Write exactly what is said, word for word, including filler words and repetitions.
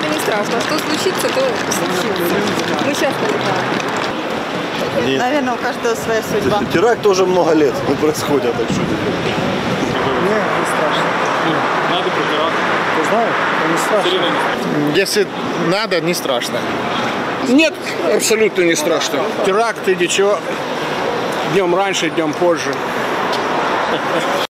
это не страшно. Что случится, то случится. Мы сейчас не знаем. Наверное, у каждого своя судьба. Теракт тоже много лет не происходит, так что теперь? Нет, не страшно. Надо про теракт. Ты знаешь, не страшно. Если надо, не страшно. Нет, абсолютно не страшно. Теракт или чего, днем раньше, днем позже.